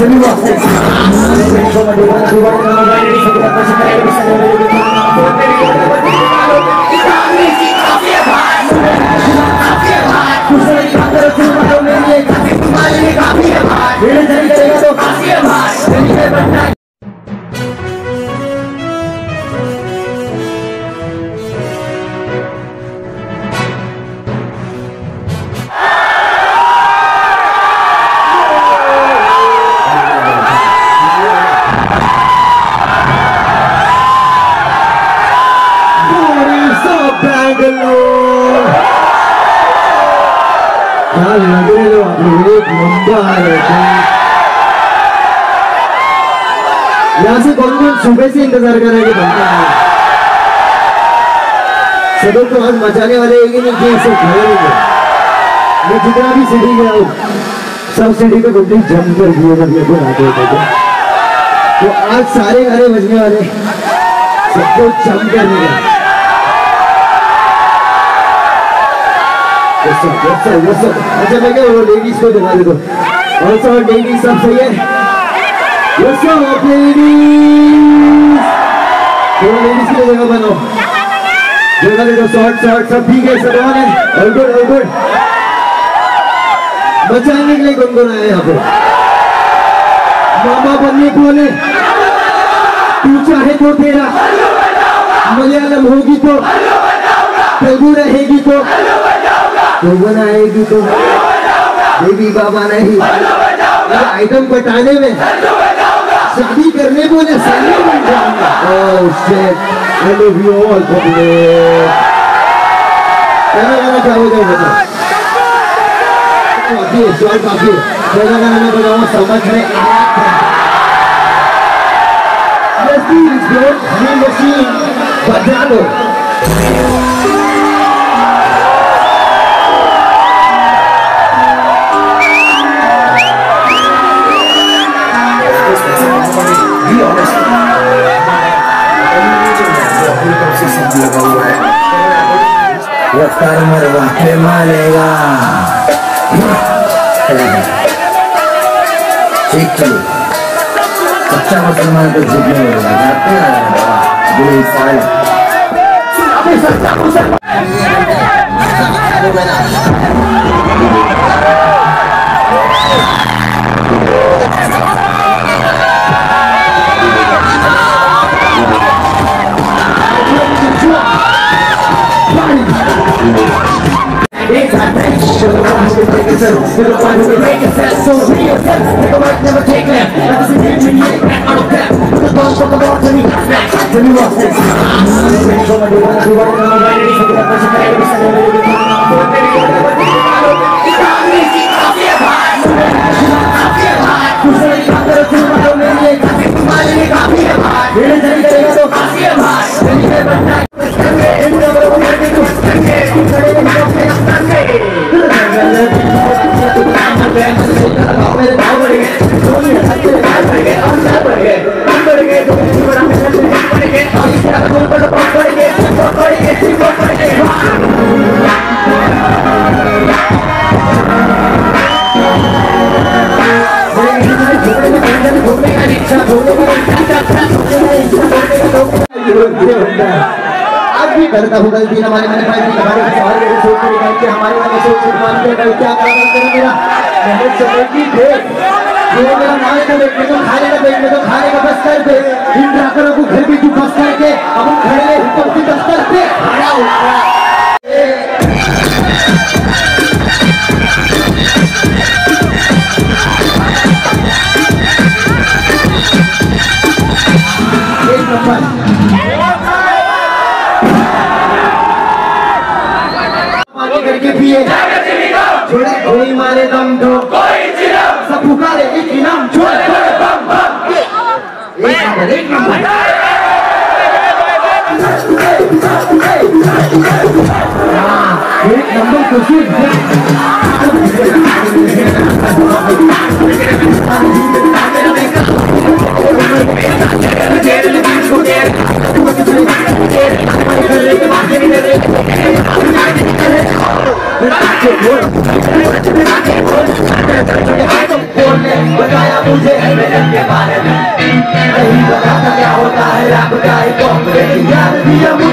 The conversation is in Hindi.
Bangalore! क्या लग रहे हो आप लोग? एक नंबर है। यहाँ से कौन कौन सुबह से इंतजार कर रहे हैं बनता है? सदर तो आज मचाने वाले एक ही नहीं कि इसे खड़े नहीं है। मैं जितना भी सिटी गया हूँ सब सिटी पे गुड्डी जम कर दिए जब ये बोल आते होते थे। तो आज सारे गाने बजने वाले सबको जम कर दिया। अच्छा मैं क्या वो लेडीज को दिखा दे दो। और सब लेडीज सब सही है। What's up ladies? थोड़ा लेडीज की जगह बनाओ। जगह दे दो शॉर्ट सब ठीक है सब ऑन है। All good। बचाने के लिए कौन आया यहाँ पे? मामा बनने को बोले तू चाहे तो तेरा मलयालम होगी तो तेलुगु रहेगी तो लोगों आएगी तो देवी बाबा नहीं आइटम बटाने में शादी करने बोले साले बन जाऊंगा। Oh shit, I love you all public। गाना क्या हो जाए बताओ? काफी है, शॉर्ट काफी है। गाना बताऊँ समझ में आया। Let's do this bro, ये मशीन बजा लो। रफ्तार मरवा के मारेगा। एक चलो सच्चा मुसलमान तो झुकने लगेगा। जाते हैं बुरी साल आज भी करता हूँ गलती हमारे मैंने हमारे सोच कर हमारे वाले सोच मान के क्या मेरा मेहनत से बेटी थे जो मेरा मारे का पेट में तो खाने का पेट में तो खाने का बस कर दे इन ड्राकरों को घर भी तू बस करके हम खड़े हुक्म की दफ्तर पे खड़ा होगा। एक नंबर करके पिए छोड़े कोई मारे दम दो सब पुकारे एक इनाम छोड़े बम बम एक नंबर बताया मुझे एमएलए के बारे में, नहीं पता था क्या होता है रैप का एक कॉर्पोरेट, ज्ञान दिया मुझे